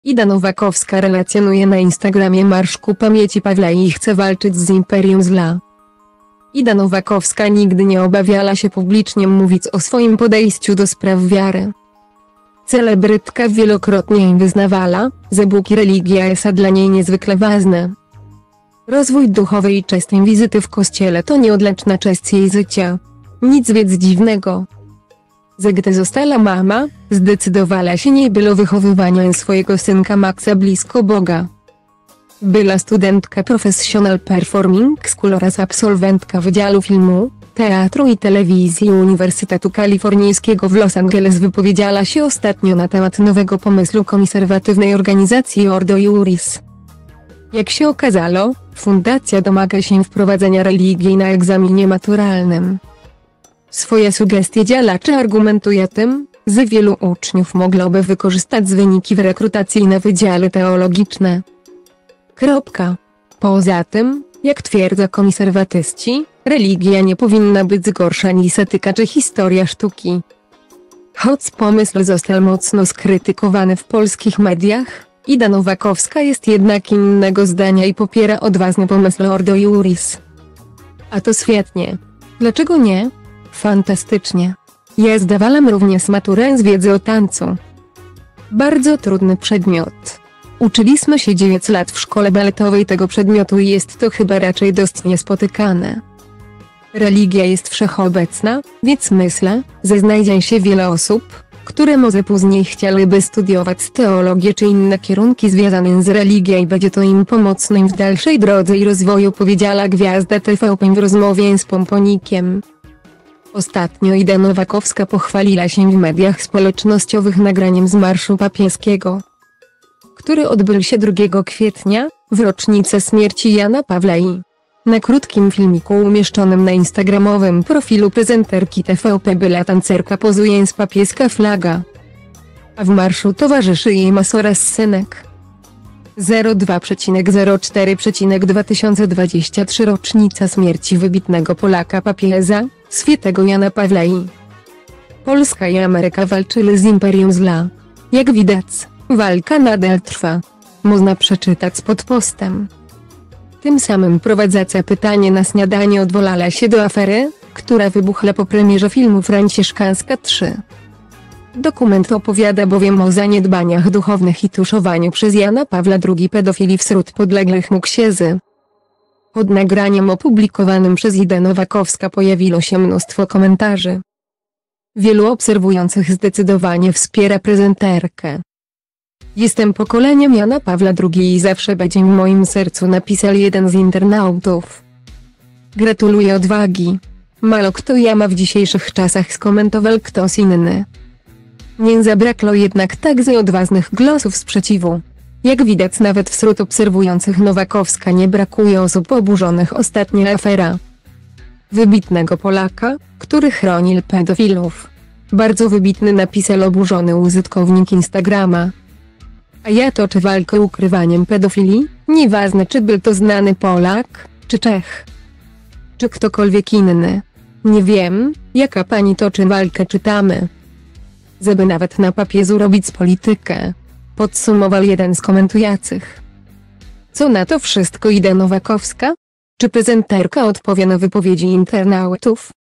Ida Nowakowska relacjonuje na Instagramie Marsz ku pamięci Pawła i chce walczyć z Imperium Zła. Ida Nowakowska nigdy nie obawiała się publicznie mówić o swoim podejściu do spraw wiary. Celebrytka wielokrotnie im wyznawała, że Bóg i religia są dla niej niezwykle ważne. Rozwój duchowy i częste wizyty w kościele to nieodłączna część jej życia. Nic więc dziwnego, że gdy została mama, zdecydowała się nie było wychowywania swojego synka Maxa blisko Boga. Była studentka Professional Performing School oraz absolwentka Wydziału Filmu, Teatru i Telewizji Uniwersytetu Kalifornijskiego w Los Angeles wypowiedziała się ostatnio na temat nowego pomysłu konserwatywnej organizacji Ordo Iuris. Jak się okazało, fundacja domaga się wprowadzenia religii na egzaminie maturalnym. Swoje sugestie działacze argumentuje tym, że wielu uczniów mogłoby wykorzystać wyniki w rekrutacji na wydziały teologiczne. Poza tym, jak twierdzą konserwatyści, religia nie powinna być gorsza niż etyka czy historia sztuki. Choć pomysł został mocno skrytykowany w polskich mediach, Ida Nowakowska jest jednak innego zdania i popiera odważny pomysł Ordo Iuris. A to świetnie. Dlaczego nie? Fantastycznie. Ja zdawałam również maturę z wiedzy o tańcu. Bardzo trudny przedmiot. Uczyliśmy się 9 lat w szkole baletowej tego przedmiotu i jest to chyba raczej dość niespotykane. Religia jest wszechobecna, więc myślę, że znajdzie się wiele osób, które może później chciałyby studiować teologię czy inne kierunki związane z religią i będzie to im pomocne w dalszej drodze i rozwoju, powiedziała gwiazda TVP w rozmowie z Pomponikiem. Ostatnio Ida Nowakowska pochwaliła się w mediach społecznościowych nagraniem z Marszu Papieskiego, który odbył się 2 kwietnia, w rocznicę śmierci Jana Pawła II. Na krótkim filmiku umieszczonym na instagramowym profilu prezenterki TVP była tancerka pozuje z papieska flaga. A w marszu towarzyszy jej mąż oraz synek. 02,04,2023 rocznica śmierci wybitnego Polaka papieża, świętego Jana Pawła II. Polska i Ameryka walczyły z Imperium Zła. Jak widać, walka nadal trwa. Można przeczytać pod postem. Tym samym prowadząca pytanie na śniadanie odwołała się do afery, która wybuchła po premierze filmu Franciszkańska 3. Dokument opowiada bowiem o zaniedbaniach duchownych i tuszowaniu przez Jana Pawła II pedofilii wśród podległych mu księży. Pod nagraniem opublikowanym przez Idę Nowakowska pojawiło się mnóstwo komentarzy. Wielu obserwujących zdecydowanie wspiera prezenterkę. Jestem pokoleniem Jana Pawła II i zawsze będzie w moim sercu, napisał jeden z internautów. Gratuluję odwagi. Mało kto ma w dzisiejszych czasach, skomentował ktoś inny. Nie zabrakło jednak także odważnych głosów sprzeciwu. Jak widać nawet wśród obserwujących Nowakowska nie brakuje osób oburzonych ostatnia afera wybitnego Polaka, który chronił pedofilów. Bardzo wybitny, napisał oburzony użytkownik Instagrama. A ja toczę walkę ukrywaniem pedofilii, nieważne czy był to znany Polak, czy Czech, czy ktokolwiek inny. Nie wiem, jaka pani toczy walkę, czytamy. Żeby nawet na papieżu robić politykę, podsumował jeden z komentujących. Co na to wszystko Ida Nowakowska? Czy prezenterka odpowie na wypowiedzi internautów?